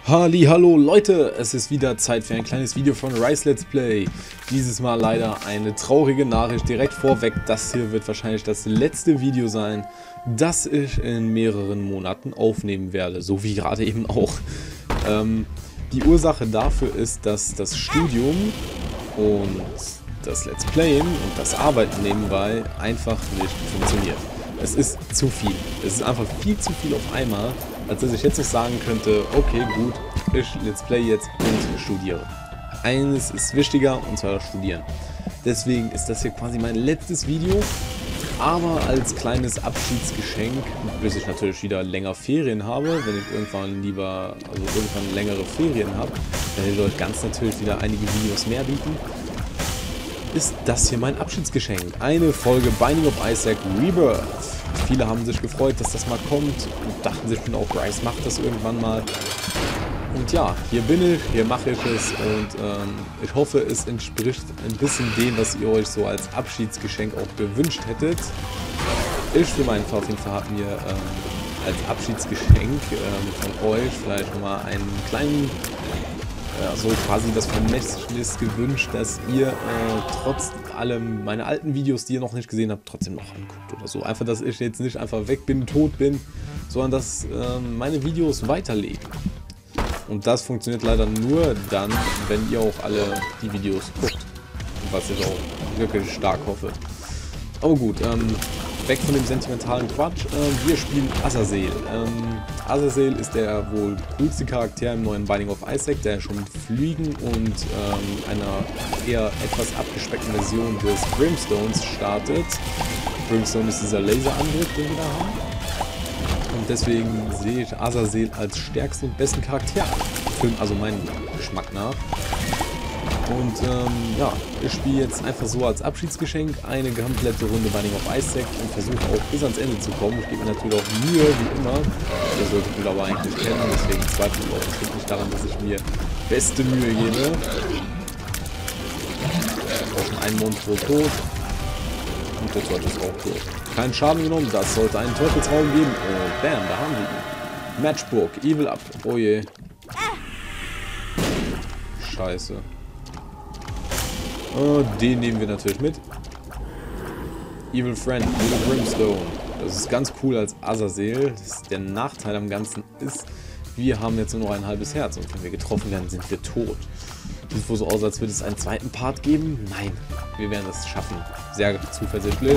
Hallo Leute, es ist wieder Zeit für ein kleines Video von Rise Let's Play. Dieses Mal leider eine traurige Nachricht direkt vorweg. Das hier wird wahrscheinlich das letzte Video sein, das ich in mehreren Monaten aufnehmen werde. So wie gerade eben auch. Die Ursache dafür ist, dass das Studium und das Let's Playen und das Arbeiten nebenbei einfach nicht funktioniert. Es ist zu viel. Es ist einfach viel zu viel auf einmal, als dass ich jetzt noch sagen könnte, okay gut, ich Let's Play jetzt und studiere. Eines ist wichtiger, und zwar das Studieren. Deswegen ist das hier quasi mein letztes Video, aber als kleines Abschiedsgeschenk, bis ich natürlich wieder länger Ferien habe, wenn ich irgendwann längere Ferien habe, werde ich euch ganz natürlich wieder einige Videos mehr bieten. Ist das hier mein Abschiedsgeschenk. Eine Folge Binding of Isaac Rebirth. Viele haben sich gefreut, dass das mal kommt und dachten sich auch, Rise macht das irgendwann mal. Und ja, hier bin ich, hier mache ich es und ich hoffe, es entspricht ein bisschen dem, was ihr euch so als Abschiedsgeschenk auch gewünscht hättet. Ich für meinen Fall auf jeden Fall habe mir als Abschiedsgeschenk von euch vielleicht nochmal einen kleinen, so quasi das Vermächtnis gewünscht, dass ihr trotz allem meine alten Videos, die ihr noch nicht gesehen habt, trotzdem noch anguckt oder so. Einfach, dass ich jetzt nicht einfach weg bin, tot bin, sondern dass meine Videos weiterleben. Und das funktioniert leider nur dann, wenn ihr auch alle die Videos guckt. Was ich auch wirklich stark hoffe. Aber gut, weg von dem sentimentalen Quatsch. Wir spielen Azazel. Azazel ist der wohl coolste Charakter im neuen Binding of Isaac, der schon mit Fliegen und einer eher etwas abgespeckten Version des Brimstones startet. Brimstone ist dieser Laserangriff, den wir da haben. Und deswegen sehe ich Azazel als stärksten und besten Charakter an. Also meinem Geschmack nach. Und ja, ich spiele jetzt einfach so als Abschiedsgeschenk eine komplette Runde Binding of Isaac und versuche auch bis ans Ende zu kommen. Ich gebe mir natürlich auch Mühe, wie immer. Ihr solltet mich aber eigentlich kennen, deswegen zweifle ich auch bestimmt nicht daran, dass ich mir beste Mühe gebe. Auch schon ein Monstro tot. Und der Teufel ist auch tot. Keinen Schaden genommen, das sollte einen Teufelsraum geben. Und bam, da haben wir ihn. Matchbook, Evil Up. Oh je. Scheiße. Den nehmen wir natürlich mit. Evil Friend, Evil Brimstone. Das ist ganz cool als Azazel. Der Nachteil am Ganzen ist, wir haben jetzt nur noch ein halbes Herz und wenn wir getroffen werden, sind wir tot. Sieht wohl so aus, als würde es einen zweiten Part geben. Nein, wir werden das schaffen. Sehr zuversichtlich.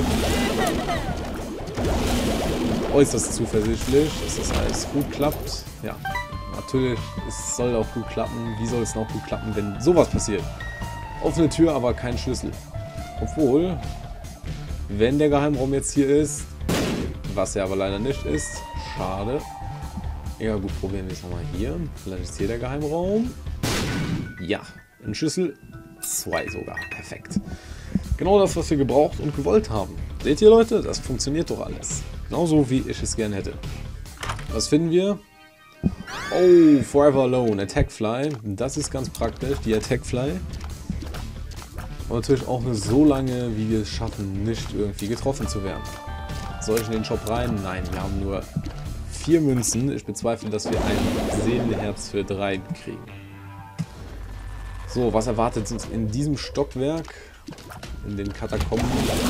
Äußerst zuversichtlich, dass das alles gut klappt. Ja, natürlich, es soll auch gut klappen. Wie soll es noch gut klappen, wenn sowas passiert? Offene Tür, aber kein Schlüssel. Obwohl, wenn der Geheimraum jetzt hier ist, was er aber leider nicht ist, schade. Ja gut, probieren wir es nochmal hier. Vielleicht ist hier der Geheimraum. Ja, ein Schlüssel, 2 sogar, perfekt. Genau das, was wir gebraucht und gewollt haben. Seht ihr Leute, das funktioniert doch alles. Genauso wie ich es gerne hätte. Was finden wir? Oh, Forever Alone, Attack Fly. Das ist ganz praktisch, die Attack Fly. Und natürlich auch nur so lange, wie wir es schaffen, nicht irgendwie getroffen zu werden. Soll ich in den Shop rein? Nein, wir haben nur 4 Münzen. Ich bezweifle, dass wir ein Seelenherz für 3 kriegen. So, was erwartet uns in diesem Stockwerk? In den Katakomben?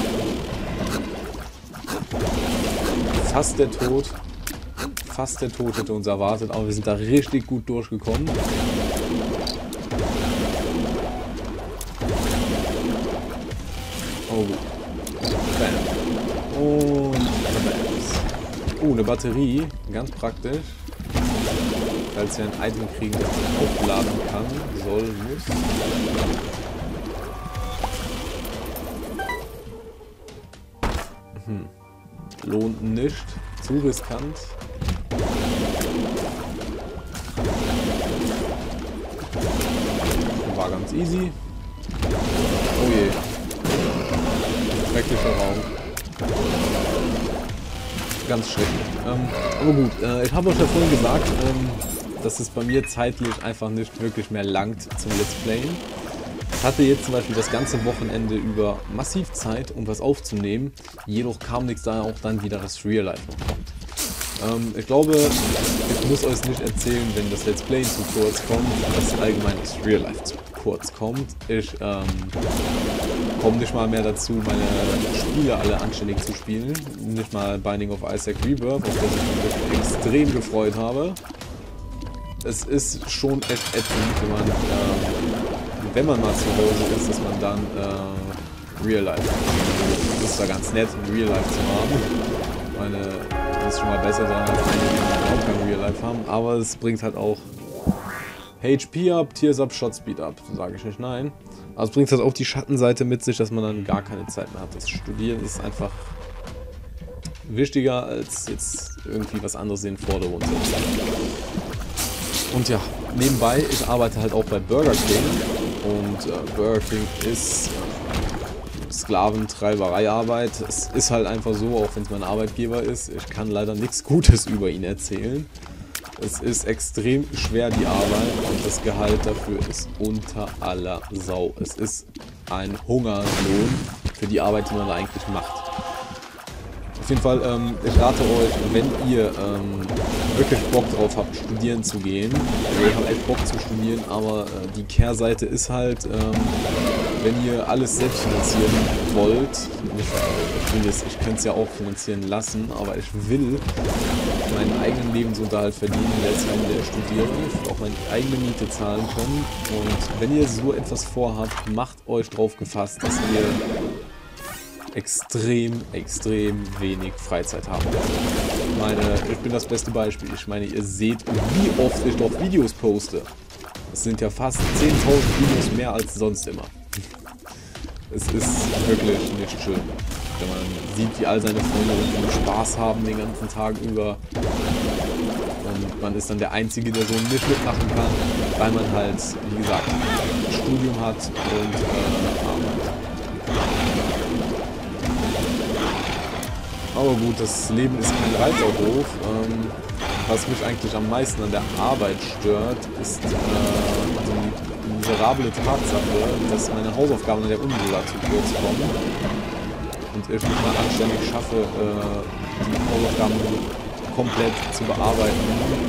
Fast der Tod. Fast der Tod hätte uns erwartet, aber wir sind da richtig gut durchgekommen. Oh, bam. Und oh, eine Batterie, ganz praktisch. Falls wir ein Item kriegen, das man aufladen kann, soll, muss. Lohnt nicht, zu riskant. War ganz easy. Oh je. Schrecklicher Raum. Ganz schrecklich. Aber gut, ich habe euch ja vorhin gesagt, dass es bei mir zeitlich einfach nicht wirklich mehr langt zum Let's Playen. Ich hatte jetzt zum Beispiel das ganze Wochenende über massiv Zeit, um was aufzunehmen, jedoch kam nichts, da auch dann wieder das Real Life noch kommt. Ich glaube, ich muss euch nicht erzählen, wenn das Let's Play zu kurz kommt, dass allgemein das Real Life zu kurz kommt. Ich komme nicht mal mehr dazu, meine Spiele alle anständig zu spielen. Nicht mal Binding of Isaac Rebirth, auf das ich mich wirklich extrem gefreut habe. Es ist schon echt ätzend, wenn man mal zu Hause ist, dass man dann Real Life. Das ist da ganz nett, ein Real Life zu haben. Meine, das ist schon mal besser sein als einige, die auch kein Real Life haben. Aber es bringt halt auch HP up, Tears up, Shot Speed up. Sage ich nicht nein. Aber es bringt halt auch die Schattenseite mit sich, dass man dann gar keine Zeit mehr hat. Das Studieren ist einfach wichtiger, als jetzt irgendwie was anderes in den Vordergrund zu setzen. Und ja, nebenbei, ich arbeite halt auch bei Burger King. Und Burger King ist Sklaventreibereiarbeit. Es ist halt einfach so, auch wenn es mein Arbeitgeber ist, ich kann leider nichts Gutes über ihn erzählen. Es ist extrem schwer, die Arbeit, und das Gehalt dafür ist unter aller Sau. Es ist ein Hungerlohn für die Arbeit, die man da eigentlich macht. Auf jeden Fall, ich rate euch, wenn ihr wirklich Bock drauf habt, studieren zu gehen, also ich habe echt Bock zu studieren, aber die Kehrseite ist halt, wenn ihr alles selbst finanzieren wollt, ich könnte es ja auch finanzieren lassen, aber ich will meinen eigenen Lebensunterhalt verdienen in der Zeit, in der ich studiere. Ich will auch meine eigene Miete zahlen können. Und wenn ihr so etwas vorhabt, macht euch drauf gefasst, dass ihr extrem wenig Freizeit haben werdet. Ich bin das beste Beispiel. Ich meine, ihr seht, wie oft ich doch Videos poste. Es sind ja fast 10.000 Videos mehr als sonst immer. Es ist wirklich nicht schön, wenn man sieht, wie all seine Freunde Spaß haben den ganzen Tag über. Und man ist dann der Einzige, der so nicht mitmachen kann, weil man halt, wie gesagt, ein Studium hat und Arbeit. Aber gut, das Leben ist kein Reiterhof. Was mich eigentlich am meisten an der Arbeit stört, ist die miserable Tatsache, dass meine Hausaufgaben in der Uni sogar zu kurz kommen. Und ich nicht mal anständig schaffe, die Hausaufgaben komplett zu bearbeiten.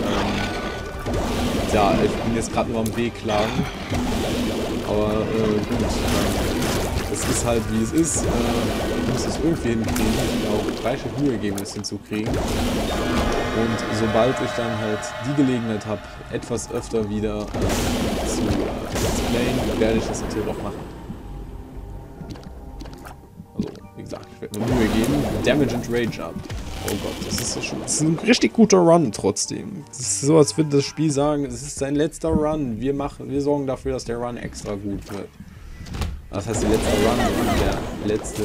Ja, ich bin jetzt gerade nur am Wehklagen. Aber gut, es ist halt wie es ist. Ich muss es irgendwie hinkriegen. Ich will auch reichlich Mühe geben, es hinzukriegen. Und sobald ich dann halt die Gelegenheit habe, etwas öfter wieder zu Let's Playen, werde ich das natürlich auch machen. Also, wie gesagt, ich werde mir Mühe geben. Damage and Rage up. Oh Gott, das ist ein richtig guter Run trotzdem. Es ist so, als würde das Spiel sagen, es ist sein letzter Run. Wir sorgen dafür, dass der Run extra gut wird. Das heißt, der letzte Run, der letzte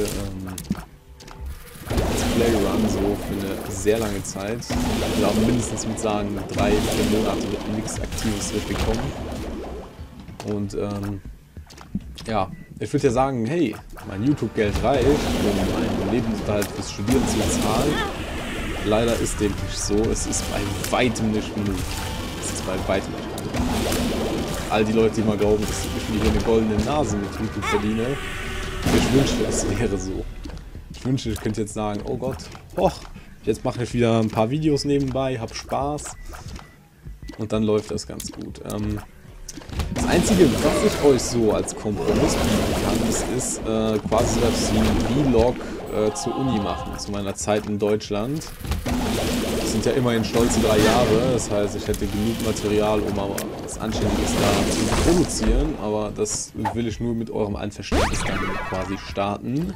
Let's Play Run so für eine sehr lange Zeit. Ich glaube mindestens mit sagen 3-4 Monate wird nichts Aktives mitbekommen. Und ja, ich würde ja sagen, hey, mein YouTube-Geld reicht, um meinen Lebensunterhalt fürs Studieren zu zahlen. Leider ist dem nicht so. Es ist bei weitem nicht genug. Es ist bei weitem nicht genug. All die Leute, die mal glauben, dass ich mir hier eine goldene Nase mit YouTube verdiene, ich wünschte, es wäre so. Ich wünschte, ich könnte jetzt sagen, oh Gott, jetzt mache ich wieder ein paar Videos nebenbei, hab Spaß und dann läuft das ganz gut. Das Einzige, was ich euch so als Kompromiss bieten kann, ist quasi das wie ein Vlog zur Uni machen, zu meiner Zeit in Deutschland. Das sind ja immerhin stolze 3 Jahre, das heißt, ich hätte genug Material, um aber was Anständiges da zu produzieren, aber das will ich nur mit eurem Einverständnis dann quasi starten.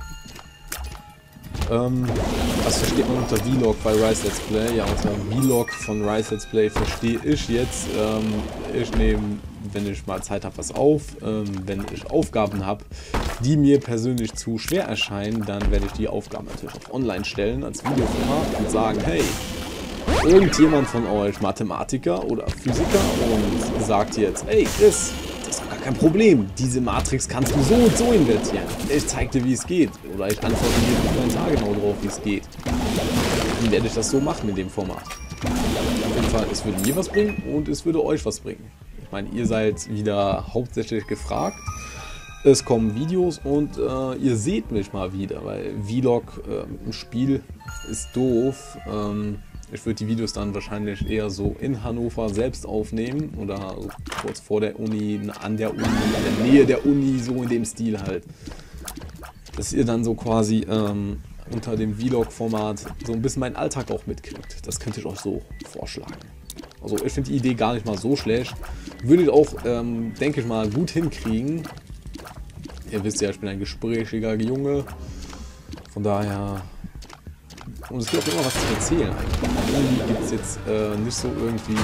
Was versteht man unter Vlog bei Rise Let's Play? Ja, unter Vlog von Rise Let's Play verstehe ich jetzt, ich nehme, wenn ich mal Zeit habe, was auf, wenn ich Aufgaben habe, die mir persönlich zu schwer erscheinen, dann werde ich die Aufgaben natürlich auf online stellen als Videoformat und sagen, hey, irgendjemand von euch Mathematiker oder Physiker und sagt jetzt, ey Chris, das ist doch gar kein Problem, diese Matrix kannst du so und so invertieren. Ich zeig dir, wie es geht. Oder ich antworte dir in Kommentar genau drauf, wie es geht. Dann werde ich das so machen in dem Format. Auf jeden Fall, es würde mir was bringen und es würde euch was bringen. Ich meine, ihr seid wieder hauptsächlich gefragt. Es kommen Videos und ihr seht mich mal wieder, weil Vlog im Spiel ist doof. Ich würde die Videos dann wahrscheinlich eher so in Hannover selbst aufnehmen oder kurz vor der Uni, an der Uni, in der Nähe der Uni, so in dem Stil halt. Dass ihr dann so quasi unter dem Vlog-Format so ein bisschen meinen Alltag auch mitkriegt. Das könnte ich euch so vorschlagen. Also ich finde die Idee gar nicht mal so schlecht. Würdet auch, denke ich mal, gut hinkriegen. Ihr wisst ja, ich bin ein gesprächiger Junge. Von daher... Und es gibt auch immer was zu erzählen eigentlich. Irgendwie gibt es jetzt nicht so irgendwie,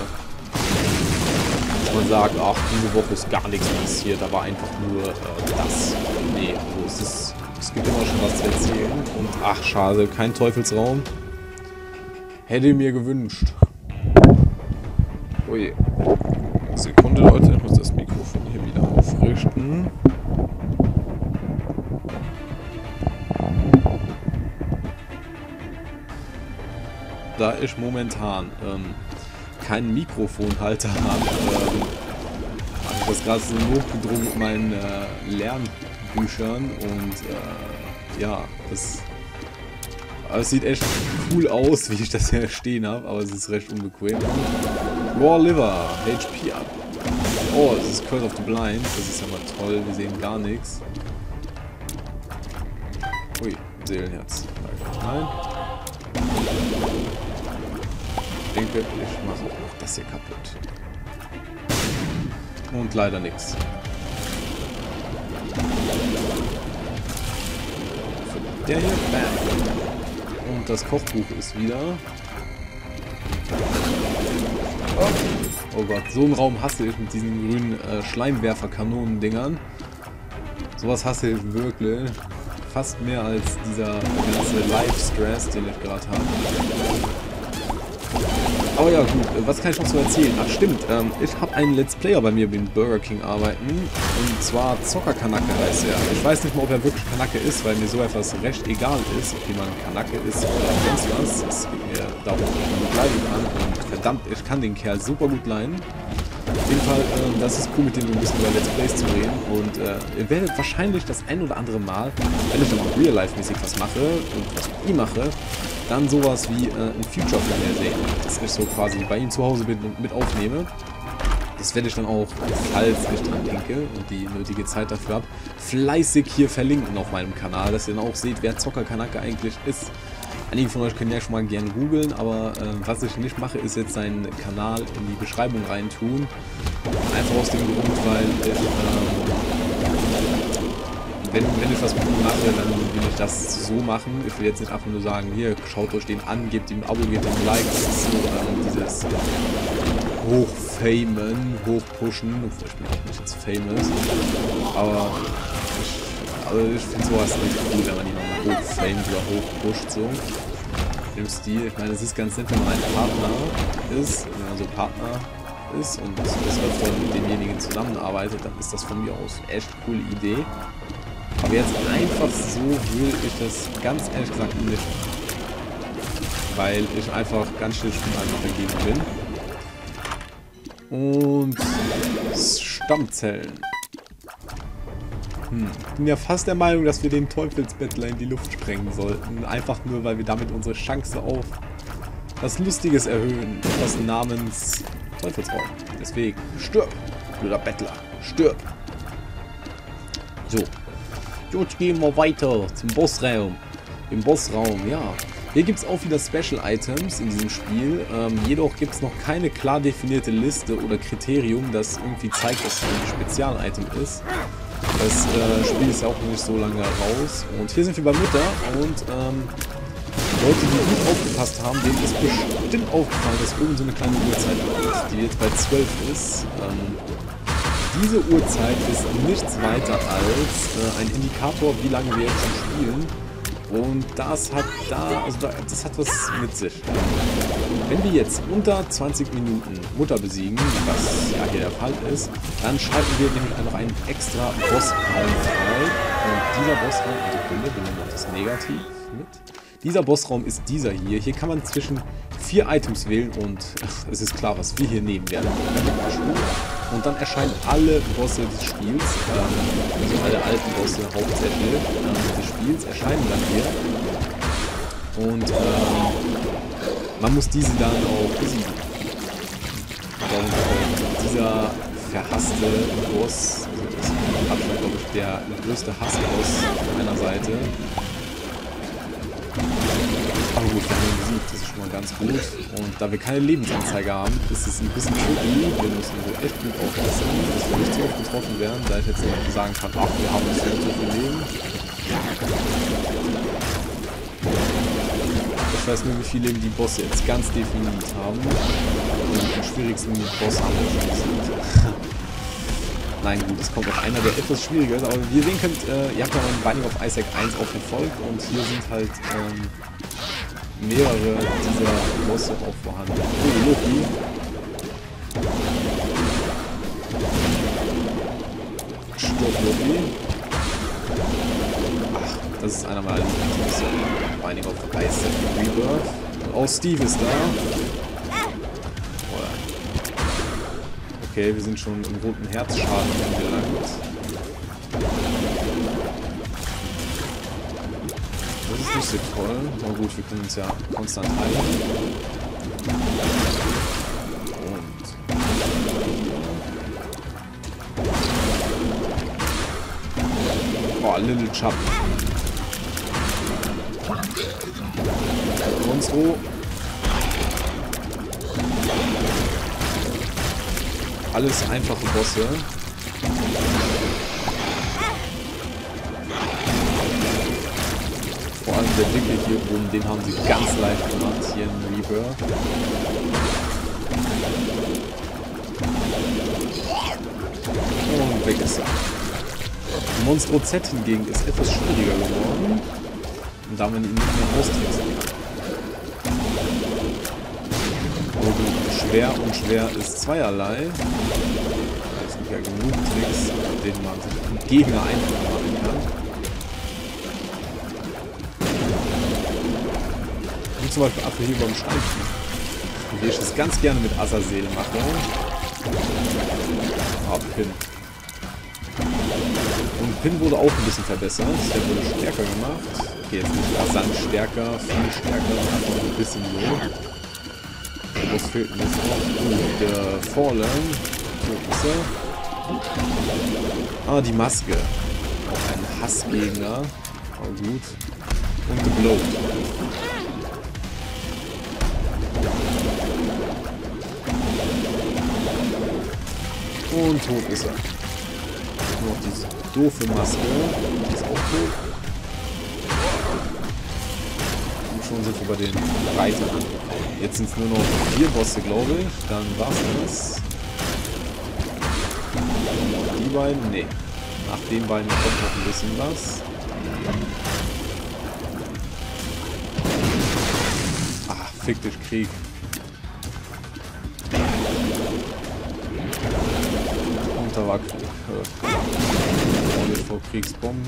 dass man sagt, ach, diese Woche ist gar nichts passiert, da war einfach nur das. Nee, also es gibt immer schon was zu erzählen. Und ach, schade, kein Teufelsraum. Hätte mir gewünscht. Ui. Sekunde, Leute, ich muss das Mikrofon hier wieder aufrichten. Da ich momentan keinen Mikrofonhalter habe, habe ich das gerade so notgedrungen mit meinen Lernbüchern und ja, es sieht echt cool aus, wie ich das hier stehen habe, aber es ist recht unbequem. Raw Liver, HP ab. Oh, das ist Curse of the Blind, das ist ja mal toll, wir sehen gar nichts. Ui, Seelenherz. Nein. Ich denke, ich mache auch noch das hier kaputt. Und leider nichts. Der hier, bam. Und das Kochbuch ist wieder. Oh Gott, so einen Raum hasse ich mit diesen grünen Schleimwerfer-Kanonen-Dingern. Sowas hasse ich wirklich. Fast mehr als dieser ganze Life-Stress, den ich gerade habe. Aber ja gut, was kann ich noch so erzählen? Ach stimmt, ich habe einen Let's Player bei mir beim Burger King arbeiten. Und zwar Zocker Kanake heißt er. Ich weiß nicht mal, ob er wirklich Kanake ist, weil mir so etwas recht egal ist, ob jemand Kanake ist oder sonst was. Es geht mir darum, die Kleidung an. Und verdammt, ich kann den Kerl super gut leiden. Auf jeden Fall, das ist cool, mit dem so ein bisschen über Let's Plays zu reden. Und ihr werdet wahrscheinlich das ein oder andere Mal, wenn ich dann auch Real-Life-mäßig was mache und was mit ihm mache, dann sowas wie ein Future von mir sehen. Dass ich so quasi bei ihm zu Hause bin und mit aufnehme. Das werde ich dann auch, falls ich dran denke und die nötige Zeit dafür habe, fleißig hier verlinken auf meinem Kanal, dass ihr dann auch seht, wer Zocker Kanake eigentlich ist. Einige von euch können ja schon mal gerne googeln, aber was ich nicht mache, ist jetzt seinen Kanal in die Beschreibung reintun. Einfach aus dem Grund, weil wenn ich was mit ihm mache, dann will ich das so machen. Ich will jetzt nicht einfach nur sagen, hier, schaut euch den an, gebt ihm ein Abo, gebt ihm ein Like. Das ist so dieses Hochfamen, Hochpushen. Ich bin auch nicht jetzt famous, aber ich finde sowas nicht cool, wenn man jemanden hochfamed oder hochpusht so. Im Stil. Ich meine, es ist ganz nett, wenn man ein Partner ist, wenn man so Partner ist und das öfter mit demjenigen zusammenarbeitet, dann ist das von mir aus eine echt coole Idee. Aber jetzt einfach so will ich das ganz ehrlich gesagt nicht. Weil ich einfach ganz schlicht einfach dagegen bin. Und Stammzellen. Ich bin ja fast der Meinung, dass wir den Teufelsbettler in die Luft sprengen sollten. Einfach nur, weil wir damit unsere Chance auf was Lustiges erhöhen. Etwas namens Teufelsraum. Deswegen, stirb, blöder Bettler, stirb. So. Jetzt gehen wir weiter zum Bossraum. Im Bossraum, ja. Hier gibt es auch wieder Special Items in diesem Spiel. Jedoch gibt es noch keine klar definierte Liste oder Kriterium, das irgendwie zeigt, dass es ein Spezial-Item ist. Das Spiel ist ja auch noch nicht so lange raus. Und hier sind wir bei Mutter und Leute, die gut aufgepasst haben, denen ist bestimmt aufgefallen, dass irgend so eine kleine Uhrzeit ist, die jetzt bei 12 ist. Diese Uhrzeit ist nichts weiter als ein Indikator, wie lange wir jetzt schon spielen. Und das hat das hat was mit sich. Wenn wir jetzt unter 20 Minuten Mutter besiegen, was ja hier der Fall ist, dann schalten wir nämlich noch einen extra Bossraum frei. Und dieser Bossraum, Sekunde, wir das negativ mit. Dieser Bossraum ist dieser hier. Hier kann man zwischen 4 Items wählen und es ist klar, was wir hier nehmen werden. Und dann erscheinen alle Bosse des Spiels, also alle alten Bosse hauptsächlich des Spiels, erscheinen dann hier. Und man muss diese dann auch besiegen. Und dieser verhasste Boss, also das ist Abstand, glaube ich, der größte Hassboss meiner Seite. Aber gut, wir haben ihn besiegt, das ist schon mal ganz gut. Und da wir keine Lebensanzeige haben, ist es ein bisschen tricky. Wir müssen so echt gut aufpassen, dass wir nicht zu oft getroffen werden, da ich jetzt nicht sagen kann, ach, wir haben nicht so viel Leben. Ich weiß nur, wie viel Leben die Bosse jetzt ganz definiert haben. Und den schwierigsten Boss haben wir schon besiegt. Nein, gut, es kommt noch einer, der etwas schwieriger ist, aber wie ihr sehen könnt, ihr habt ja in Binding of Isaac 1 auch verfolgt und hier sind halt mehrere dieser Bosse auch vorhanden. Oh, Loki. Stirb Loki. Ach, das ist einer meiner Lieblingsbosse. Binding of Isaac Rebirth. Und auch Steve ist da. Okay, wir sind schon im roten Herzschaden angelangt. Das ist nicht so toll. Aber gut, wir können uns ja konstant heilen. Und... oh, Little Chub. Monstro. Alles einfache Bosse. Vor allem der Dicke hier oben, den haben sie ganz leicht gemacht, hier in Rebirth. Und weg ist er. Monstro Z hingegen ist etwas schwieriger geworden. Und da man ihn nicht mehr austricksen kann. Schwer und schwer ist zweierlei. Es gibt ja genug Tricks, mit denen man sich einen Gegner einfach machen kann. Wie zum Beispiel Apfel hier beim Schleifen. Wie ich das ganz gerne mit Azazel mache. Ah, Pin. Und Pin wurde auch ein bisschen verbessert. Der wurde stärker gemacht. Okay, jetzt nicht rasant stärker, viel stärker, einfach ein bisschen so. Was fehlt denn jetzt noch? Der Fallen. Wo ist er? Ah, die Maske. Auch ein Hassgegner. Aber gut. Und The Blow. Und tot ist er. Nur noch diese doofe Maske. Die ist auch tot. Und schon sind wir bei den Reitern angekommen. Jetzt sind es nur noch 4 Bosse, glaube ich. Dann war's das. Die beiden? Nee. Nach den beiden kommt noch ein bisschen was. Ach, fick dich, Krieg. Und da war Krieg. Vor Kriegsbomben.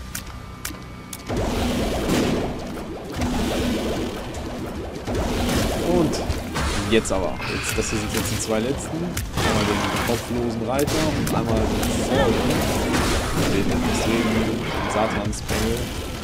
Und jetzt aber. Das hier sind jetzt die 2 letzten. Einmal den kopflosen Reiter und einmal den Fallen. Den extremen Satansbengel.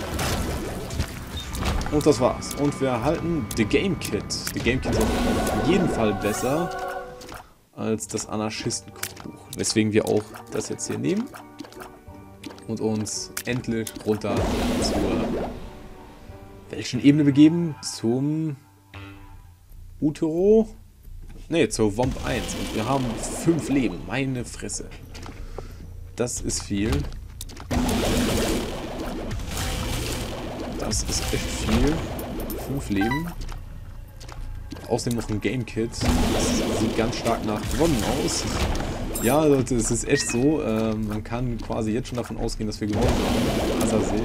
Und das war's. Und wir erhalten The Game Kit. The Game Kit ist auf jeden Fall besser als das Anarchisten-Kochbuch. Weswegen wir auch das jetzt hier nehmen. Und uns endlich runter zur welchen Ebene begeben? Zum Utero? Ne, zur Womp 1. Und wir haben 5 Leben. Meine Fresse. Das ist viel. Das ist echt viel. 5 Leben. Außerdem noch ein Game Kit. Das sieht ganz stark nach gewonnen aus. Ja, Leute, es ist echt so. Man kann quasi jetzt schon davon ausgehen, dass wir gewonnen haben. Azazel.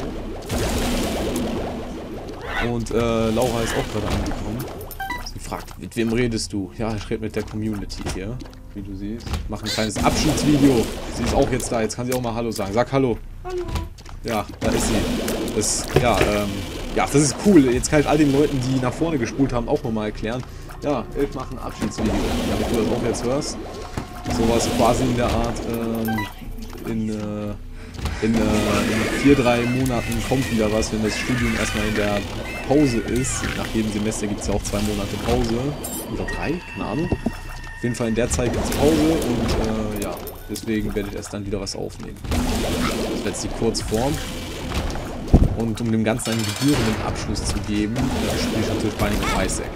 Und Laura ist auch gerade angekommen. Sie fragt, mit wem redest du? Ja, ich rede mit der Community hier. Wie du siehst. Mach ein kleines Abschiedsvideo. Sie ist auch jetzt da. Jetzt kann sie auch mal Hallo sagen. Sag Hallo. Hallo. Ja, da ist sie. Das, ja, ja, das ist cool. Jetzt kann ich all den Leuten, die nach vorne gespult haben, auch nochmal erklären. Ja, ich mache ein Abschiedsvideo. Damit du das auch jetzt hörst. Sowas quasi in der Art, in 4-3 Monaten kommt wieder was, wenn das Studium erstmal in der Pause ist. Nach jedem Semester gibt es ja auch 2 Monate Pause. Oder 3, keine Ahnung. Auf jeden Fall in der Zeit gibt es Pause und ja, deswegen werde ich erst dann wieder was aufnehmen. Das wäre jetzt die Kurzform. Und um dem Ganzen einen gebührenden Abschluss zu geben, spiele ich natürlich Binding of Isaac.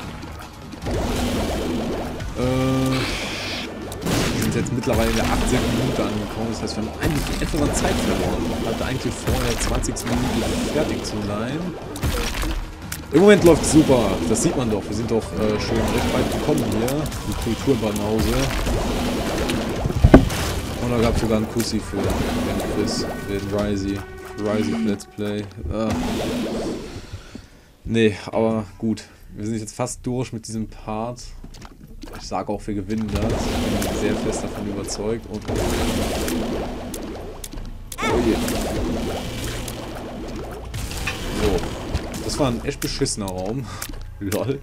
Wir sind jetzt mittlerweile in der 18. Minute angekommen, das heißt, wir haben eigentlich etwas an Zeit verloren. Ich hatte eigentlich vor, in der 20. Minute fertig zu sein. Im Moment läuft es super, das sieht man doch. Wir sind doch schon recht weit gekommen hier, die Kulturbanause. Und da gab es sogar einen Kussi für den Chris, für den Risey Let's Play. Nee, aber gut. Wir sind jetzt fast durch mit diesem Part. Ich sage auch, wir gewinnen das. Ich bin sehr fest davon überzeugt. Und oh je. So. Das war ein echt beschissener Raum. Lol.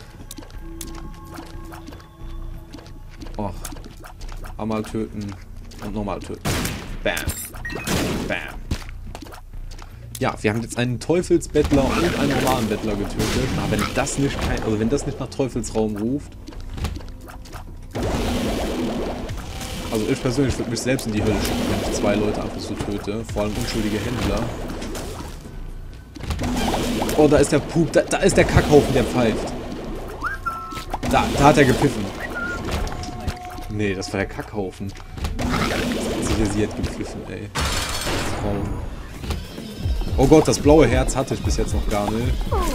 Och. Einmal töten und nochmal töten. Bam. Bam. Ja, wir haben jetzt einen Teufelsbettler und einen normalen Bettler getötet. Aber wenn das nicht wenn das nicht nach Teufelsraum ruft. Also ich persönlich würde mich selbst in die Hölle schicken, wenn ich 2 Leute einfach so töte. Vor allem unschuldige Händler. Oh, da ist der Pup. Da ist der Kackhaufen, der pfeift. Da hat er gepfiffen. Nee, das war der Kackhaufen. Sicher, sie hat gepfiffen, ey. Traum. Oh Gott, das blaue Herz hatte ich bis jetzt noch gar nicht.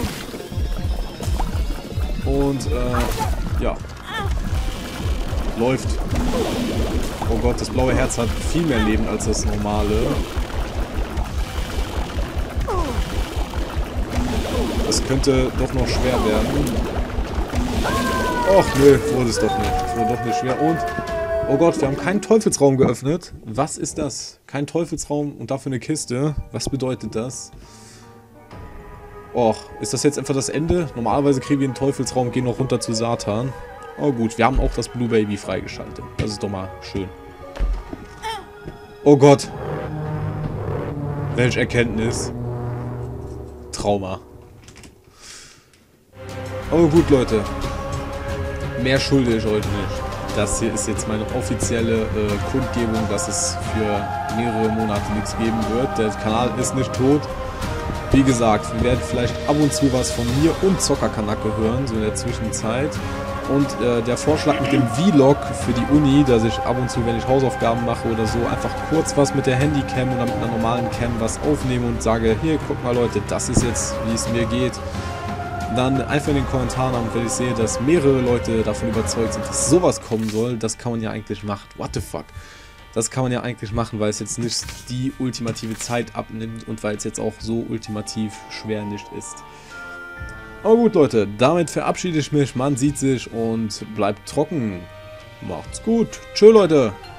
Und, ja. Läuft. Oh Gott, das blaue Herz hat viel mehr Leben als das normale. Das könnte doch noch schwer werden. Och, nö, wurde es doch nicht. Es wurde doch nicht schwer. Und, oh Gott, wir haben keinen Teufelsraum geöffnet. Was ist das? Kein Teufelsraum und dafür eine Kiste. Was bedeutet das? Och, ist das jetzt einfach das Ende? Normalerweise kriegen wir einen Teufelsraum, gehen noch runter zu Satan. Oh gut, wir haben auch das Blue Baby freigeschaltet. Das ist doch mal schön. Oh Gott. Welche Erkenntnis. Trauma. Aber gut, Leute. Mehr schulde ich euch nicht. Das hier ist jetzt meine offizielle Kundgebung, dass es für mehrere Monate nichts geben wird. Der Kanal ist nicht tot. Wie gesagt, wir werden vielleicht ab und zu was von mir und Zockerkanacke hören, so in der Zwischenzeit. Und der Vorschlag mit dem Vlog für die Uni, dass ich ab und zu, wenn ich Hausaufgaben mache oder so, einfach kurz was mit der Handycam oder mit einer normalen Cam was aufnehme und sage, hier, guck mal Leute, das ist jetzt, wie es mir geht. Dann einfach in den Kommentaren, und wenn ich sehe, dass mehrere Leute davon überzeugt sind, dass sowas kommen soll, das kann man ja eigentlich machen. What the fuck? Das kann man ja eigentlich machen, weil es jetzt nicht die ultimative Zeit abnimmt und weil es jetzt auch so ultimativ schwer nicht ist. Aber gut, Leute, damit verabschiede ich mich. Man sieht sich und bleibt trocken. Macht's gut. Tschö, Leute.